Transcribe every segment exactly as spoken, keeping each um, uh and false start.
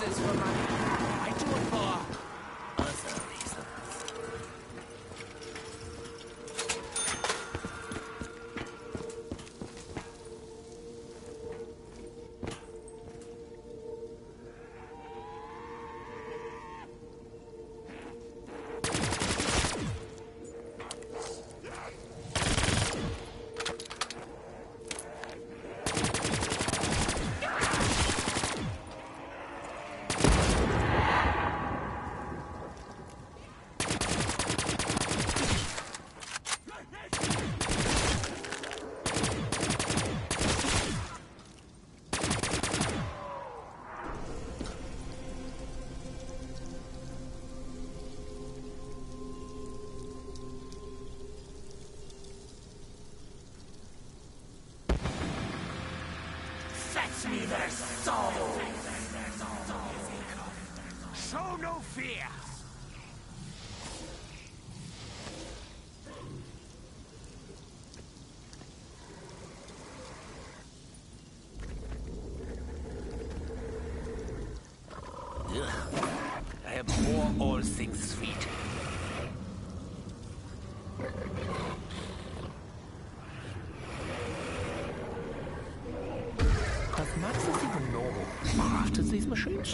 this for money. I do it for other reasons. Fetch me their souls! Show no fear! Ugh. I abhor all things sweet. Has Maxis even normal crafted these machines?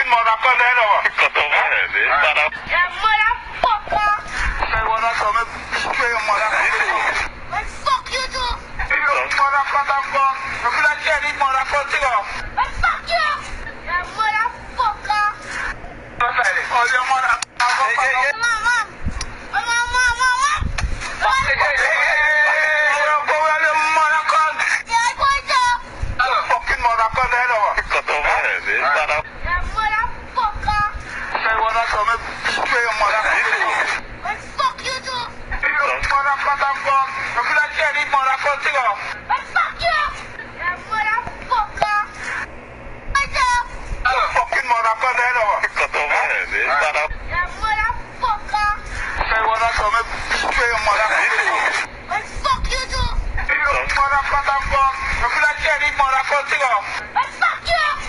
fucking motherfucker, though. Cut off my head, eh? Mother- Yeah, motherfucker. Say what I saw me spray your motherfucker. Like, fuck you too. You motherfucker, fuck. You feel like you need motherfucker. Like, fuck you. Yeah, motherfucker. Oh, your motherfucker. Mom, mom. Mom, mom, mom, mom. Hey, hey, hey, hey. Go where the motherfucker. Yeah, what's up? Fucking motherfucker, though. Cut off my head, eh? Mother- Yeah, motherfucker. Say what I saw me spray your motherfucker. Like, fuck you too. You motherfucker, fuck. You feel like you need motherfucker. Like, fuck you. Yeah, motherfucker. What's up? Fucking motherfucker, though. Cut off my head, eh? Mother- Yeah, motherfucker. Say what I saw me spray your motherfucker. Like, fuck you too. You motherfucker, fuck. You feel like you need motherfucker. Like, fuck you.